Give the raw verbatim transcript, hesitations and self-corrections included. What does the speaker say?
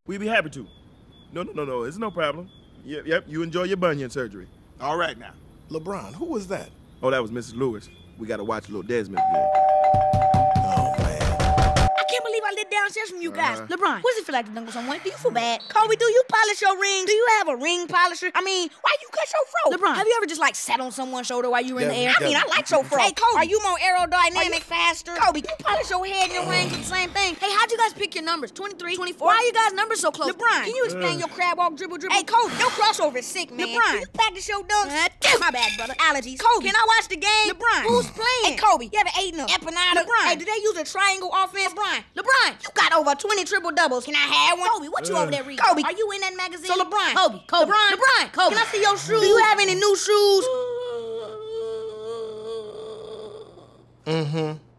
We'd be happy to. No, no, no, no, it's no problem. Yep, yep, you enjoy your bunion surgery. All right now. LeBron, who was that? Oh, that was Missus Lewis. We gotta watch Lil Dez again. Oh, man. I can't believe I lived downstairs from you guys. Uh, LeBron, what does it feel like to dunk on someone? Do you feel bad? Kobe, do you polish your rings? Do you have a ring polisher? I mean, why you cut your fro? LeBron, have you ever just like sat on someone's shoulder while you were in the air? I mean, I like your fro. Hey, Kobe, are you more aerodynamic, faster? Kobe, you polish your head and your rings the same thing. Hey, how'd you guys pick your numbers? twenty-three, twenty-four? Why are you guys numbers so close? LeBron, can you explain uh. your crab walk, dribble, dribble? Hey, Kobe, your crossover is sick, man. LeBron, you practice your dunks? Uh, my bad, brother. Allergies. Kobe, can I watch the game? LeBron, who's playing? Hey, Kobe, you haven't eaten enough. Empanada. LeBron, hey, did they use a triangle offense? LeBron, LeBron, you got over twenty triple doubles. Can I have one? Kobe, what you uh. over there reading? Kobe, are you in that magazine? So LeBron, Kobe, Kobe, LeBron, LeBron, Kobe, can I see your shoes? Do you have any new shoes? Mm-hmm.